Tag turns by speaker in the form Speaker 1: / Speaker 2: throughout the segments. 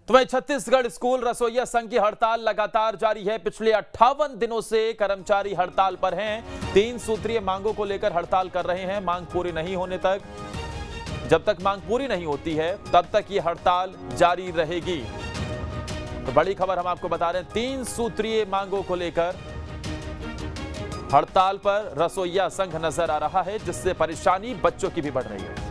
Speaker 1: तो वहीं छत्तीसगढ़ स्कूल रसोइया संघ की हड़ताल लगातार जारी है। पिछले 58 दिनों से कर्मचारी हड़ताल पर हैं। 3 सूत्रीय मांगों को लेकर हड़ताल कर रहे हैं। मांग पूरी नहीं होने तक, जब तक मांग पूरी नहीं होती है तब तक ये हड़ताल जारी रहेगी। तो बड़ी खबर हम आपको बता रहे हैं, 3 सूत्रीय मांगों को लेकर हड़ताल पर रसोइया संघ नजर आ रहा है, जिससे परेशानी बच्चों की भी बढ़ रही है।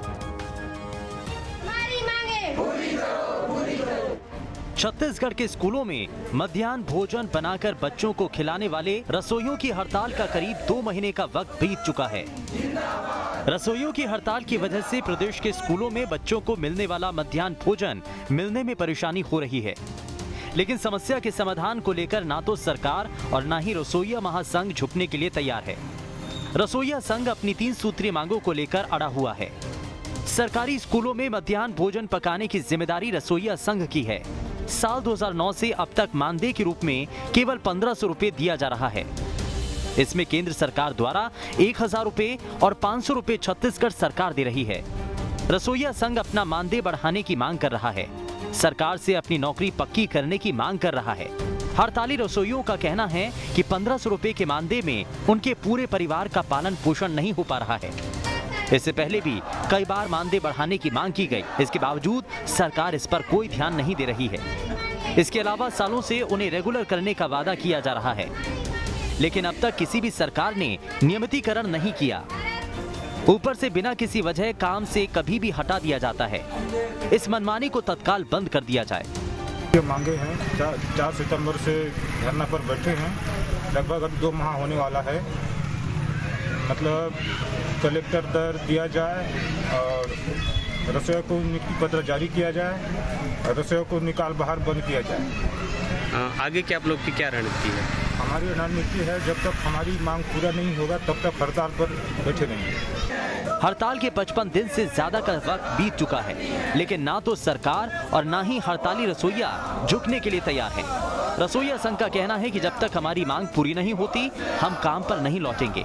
Speaker 2: छत्तीसगढ़ के स्कूलों में मध्याह्न भोजन बनाकर बच्चों को खिलाने वाले रसोइयों की हड़ताल का करीब 2 महीने का वक्त बीत चुका है। रसोइयों की हड़ताल की वजह से प्रदेश के स्कूलों में बच्चों को मिलने वाला मध्याह्न भोजन मिलने में परेशानी हो रही है। लेकिन समस्या के समाधान को लेकर ना तो सरकार और ना ही रसोइया महासंघ झुकने के लिए तैयार है। रसोइया संघ अपनी 3 सूत्रीय मांगों को लेकर अड़ा हुआ है। सरकारी स्कूलों में मध्याह्न भोजन पकाने की जिम्मेदारी रसोइया संघ की है। साल 2009 से अब तक मानदेय के रूप में केवल 1500 रुपए दिया जा रहा है। इसमें केंद्र सरकार द्वारा 1000 रुपए और 500 रुपए छत्तीसगढ़ सरकार दे रही है। रसोइया संघ अपना मानदेय बढ़ाने की मांग कर रहा है। सरकार से अपनी नौकरी पक्की करने की मांग कर रहा है। हड़ताली रसोइयों का कहना है कि 1500 रुपए के मानदेय में उनके पूरे परिवार का पालन पोषण नहीं हो पा रहा है। इससे पहले भी कई बार मानदेय बढ़ाने की मांग की गई, इसके बावजूद सरकार इस पर कोई ध्यान नहीं दे रही है। इसके अलावा सालों से उन्हें रेगुलर करने का वादा किया जा रहा है, लेकिन अब तक किसी भी सरकार ने नियमितीकरण नहीं किया। ऊपर से बिना किसी वजह काम से कभी भी हटा दिया जाता है। इस मनमानी को तत्काल बंद कर दिया जाए।
Speaker 3: ये मांगे हैं 4 सितंबर से धरना पर बैठे हैं। लगभग 2 माह होने वाला है। मतलब कलेक्टर दर दिया जाए और रसोइया को नियुक्ति पत्र जारी किया जाए और रसोइया को निकाल बाहर बंद किया जाए।
Speaker 4: आगे क्या आप लोग की क्या रणनीति है?
Speaker 3: हमारी रणनीति है, जब तक हमारी मांग पूरा नहीं होगा तब तक हड़ताल पर बैठे रहेंगे।
Speaker 2: हड़ताल के 55 दिन से ज्यादा का वक्त बीत चुका है, लेकिन ना तो सरकार और ना ही हड़ताली रसोइया झुकने के लिए तैयार है। रसोइया संघ का कहना है कि जब तक हमारी मांग पूरी नहीं होती हम काम पर नहीं लौटेंगे।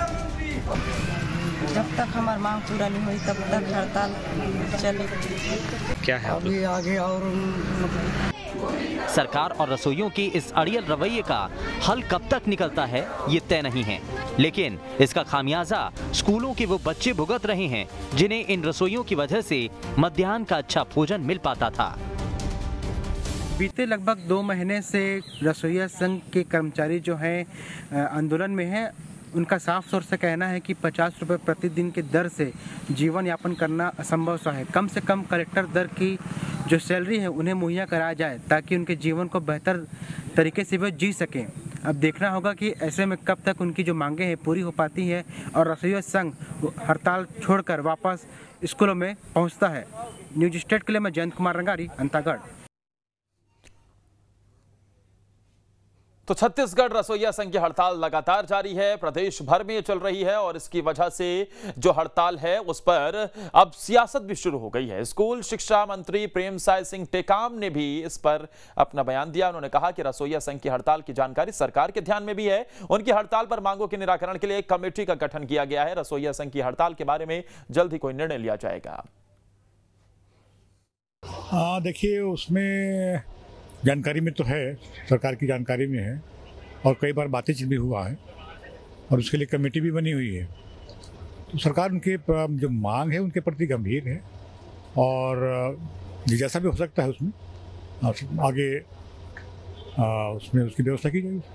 Speaker 5: जब तक हमारी मांग पूरा नहीं हुई तब तक हड़ताल चलेगी।
Speaker 4: क्या है
Speaker 5: अभी आगे और
Speaker 2: सरकार और रसोइयों की इस अड़ियल रवैये का हल कब तक निकलता है ये तय नहीं है, लेकिन इसका खामियाजा स्कूलों के वो बच्चे भुगत रहे हैं जिन्हें इन रसोइयों की वजह से मध्याह्न का अच्छा भोजन मिल पाता था।
Speaker 6: बीते लगभग 2 महीने से रसोइया संघ के कर्मचारी जो हैं आंदोलन में हैं। उनका साफ तौर से कहना है कि 50 रुपये प्रतिदिन के दर से जीवन यापन करना असंभव सा है। कम से कम कलेक्टर दर की जो सैलरी है उन्हें मुहैया कराया जाए ताकि उनके जीवन को बेहतर तरीके से वे जी सकें। अब देखना होगा कि ऐसे में कब तक उनकी जो मांगें हैं पूरी हो पाती हैं और रसोइया संघ हड़ताल छोड़कर वापस स्कूलों में पहुंचता है। न्यूज स्टेट के लिए मैं जयंत कुमार रंगारी, अंतागढ़।
Speaker 1: तो छत्तीसगढ़ रसोइया संघ की हड़ताल लगातार जारी है, प्रदेश भर में चल रही है और इसकी वजह से जो हड़ताल है उस पर अब सियासत भी शुरू हो गई है। स्कूल शिक्षा मंत्री प्रेमसाय सिंह टेकाम ने भी इस पर अपना बयान दिया। उन्होंने कहा कि रसोइया संघ की हड़ताल की जानकारी सरकार के ध्यान में भी है। उनकी हड़ताल पर मांगों के निराकरण के लिए एक कमेटी का गठन किया गया है। रसोइया संघ की हड़ताल के बारे में जल्द ही कोई निर्णय लिया जाएगा।
Speaker 7: देखिए, उसमें जानकारी में तो है, सरकार की जानकारी में है और कई बार बातचीत भी हुआ है और उसके लिए कमेटी भी बनी हुई है। तो सरकार उनके जो मांग है उनके प्रति गंभीर है और जैसा भी हो सकता है उसमें आगे उसमें उसकी व्यवस्था की जाएगी।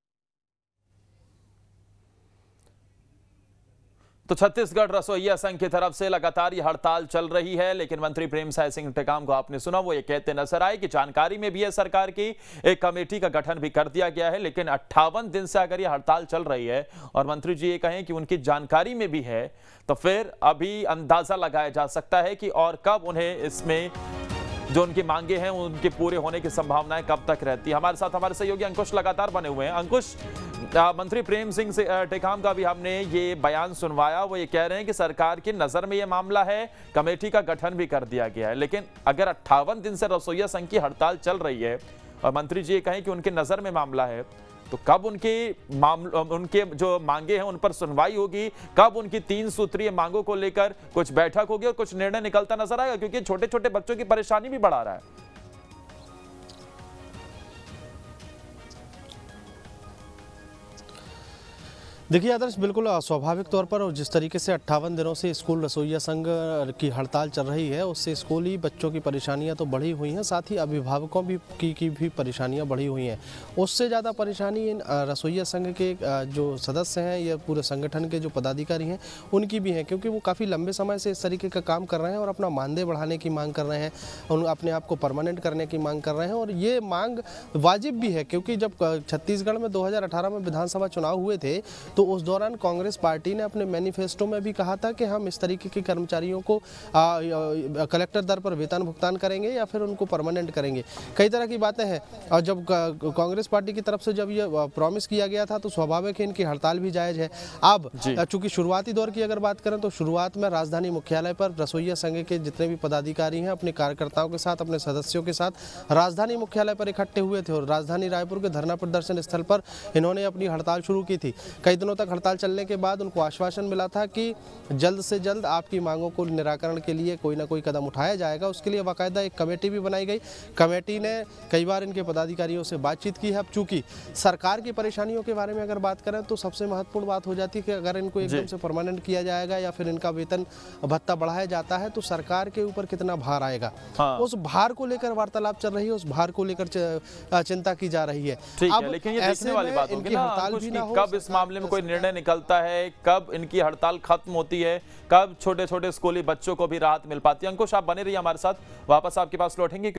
Speaker 1: तो छत्तीसगढ़ रसोइया संघ की तरफ से लगातार ये हड़ताल चल रही है, लेकिन मंत्री प्रेमसाय सिंह टेकाम को आपने सुना, वो ये कहते नजर आए कि जानकारी में भी है सरकार की, एक कमेटी का गठन भी कर दिया गया है। लेकिन 58 दिन से अगर ये हड़ताल चल रही है और मंत्री जी ये कहें कि उनकी जानकारी में भी है, तो फिर अभी अंदाजा लगाया जा सकता है कि और कब उन्हें इसमें जो उनकी मांगे हैं उनके पूरे होने की संभावनाएं कब तक रहती है। हमारे साथ हमारे सहयोगी अंकुश लगातार बने हुए हैं। अंकुश, मंत्री प्रेम सिंह से टेकाम का भी हमने ये बयान सुनवाया, वो ये कह रहे हैं कि सरकार की नजर में ये मामला है, कमेटी का गठन भी कर दिया गया है। लेकिन अगर 58 दिन से रसोइया संघ की हड़ताल चल रही है और मंत्री जी ये कहें कि उनकी नजर में मामला है, तो कब उनके जो मांगे हैं उन पर सुनवाई होगी, कब उनकी 3 सूत्रीय मांगों को लेकर कुछ बैठक होगी और कुछ निर्णय निकलता नजर आएगा, क्योंकि छोटे छोटे बच्चों की परेशानी भी बढ़ा रहा है।
Speaker 8: देखिए आदर्श, बिल्कुल स्वाभाविक तौर पर, और जिस तरीके से 58 दिनों से स्कूल रसोइया संघ की हड़ताल चल रही है, उससे स्कूली बच्चों की परेशानियां तो बढ़ी हुई हैं, साथ ही अभिभावकों की भी परेशानियां बढ़ी हुई हैं। उससे ज़्यादा परेशानी इन रसोइया संघ के जो सदस्य हैं या पूरे संगठन के जो पदाधिकारी हैं उनकी भी है, क्योंकि वो काफ़ी लंबे समय से इस तरीके का काम कर रहे हैं और अपना मानदेय बढ़ाने की मांग कर रहे हैं, अपने आप को परमानेंट करने की मांग कर रहे हैं। और ये मांग वाजिब भी है, क्योंकि जब छत्तीसगढ़ में 2018 में विधानसभा चुनाव हुए थे तो उस दौरान कांग्रेस पार्टी ने अपने मैनिफेस्टो में भी कहा था कि हम इस तरीके के कर्मचारियों को कलेक्टर दर पर वेतन भुगतान करेंगे या फिर उनको परमानेंट करेंगे। कई तरह की बातें हैं, और जब कांग्रेस पार्टी की तरफ से जब ये प्रॉमिस किया गया था तो स्वाभाविक है इनकी हड़ताल भी जायज़ है। अब चूंकि शुरुआती दौर की अगर बात करें तो शुरुआत में राजधानी मुख्यालय पर रसोइया संघ के जितने भी पदाधिकारी हैं अपने कार्यकर्ताओं के साथ, अपने सदस्यों के साथ राजधानी मुख्यालय पर इकट्ठे हुए थे और राजधानी रायपुर के धरना प्रदर्शन स्थल पर इन्होंने अपनी हड़ताल शुरू की थी। कई दिनों तक हड़ताल चलने के बाद उनको आश्वासन मिला था कि जल्द से जल्द आपकी मांगों को निराकरण के लिए कोई ना कोई कदम उठाया जाएगा। उसके लिए बाकायदा एक कमेटी भी बनाई गई। कमेटी ने कई बार इनके पदाधिकारियों से बातचीत की है। अब चूंकि सरकार की परेशानियों के बारे में अगर बात करें तो सबसे महत्वपूर्ण बात हो जाती है कि अगर इनको एकदम से परमानेंट किया जाएगा या फिर इनका वेतन भत्ता बढ़ाया जाता है तो सरकार के ऊपर कितना भार आएगा। उस भार को लेकर वार्तालाप चल रही है, उस भार को लेकर चिंता की जा रही है।
Speaker 1: अब लेकिन ये देखने वाली बात होगी ना कब इस मामले में कोई निर्णय निकलता है, कब इनकी हड़ताल खत्म होती है, कब छोटे छोटे स्कूली बच्चों को भी राहत मिल पाती है। अंकुश, आप बने रहिए हमारे साथ, वापस आपके पास लौटेंगे।